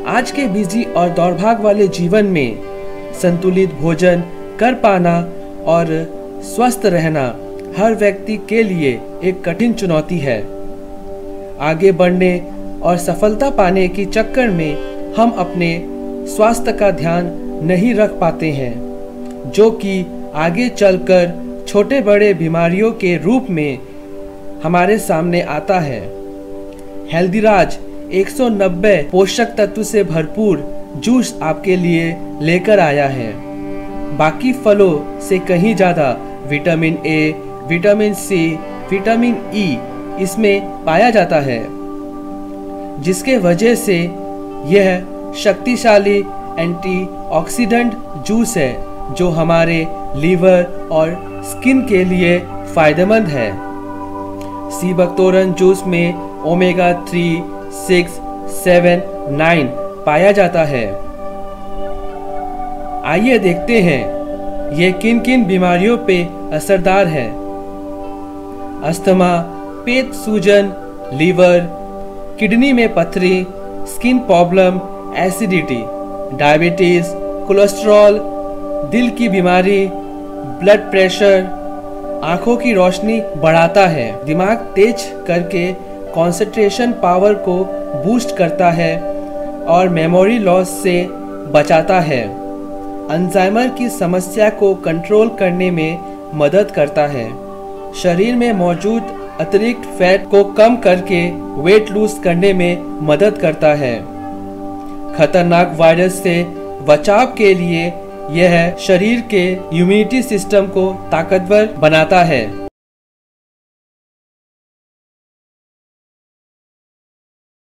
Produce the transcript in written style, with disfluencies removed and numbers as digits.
आज के बिजी और दौड़भाग वाले जीवन में संतुलित भोजन कर पाना और स्वस्थ रहना हर व्यक्ति के लिए एक कठिन चुनौती है। आगे बढ़ने और सफलता पाने के चक्कर में हम अपने स्वास्थ्य का ध्यान नहीं रख पाते हैं, जो कि आगे चलकर छोटे बड़े बीमारियों के रूप में हमारे सामने आता है। हेल्दीराज 190 पोषक तत्व से भरपूर जूस आपके लिए लेकर आया है। बाकी फलों से कहीं ज़्यादा vitamin A, vitamin C, vitamin E इसमें पाया जाता है, जिसके वजह से यह शक्तिशाली एंटीऑक्सीडेंट जूस है जो हमारे लीवर और स्किन के लिए फायदेमंद है। सी बकथोरन जूस में ओमेगा 3, 6, 7, 9 पाया जाता है। आइए देखते हैं ये किन किन बीमारियों पे असरदार है। अस्थमा, पेट सूजन, लीवर, किडनी में पथरी, skin problem, acidity, diabetes, cholesterol, दिल की बीमारी, ब्लड प्रेशर, आंखों की रोशनी बढ़ाता है, दिमाग तेज करके कंसंट्रेशन पावर को बूस्ट करता है और मेमोरी लॉस से बचाता है। अल्जाइमर की समस्या को कंट्रोल करने में मदद करता है। शरीर में मौजूद अतिरिक्त फैट को कम करके वेट लूज करने में मदद करता है। खतरनाक वायरस से बचाव के लिए यह शरीर के इम्यूनिटी सिस्टम को ताकतवर बनाता है।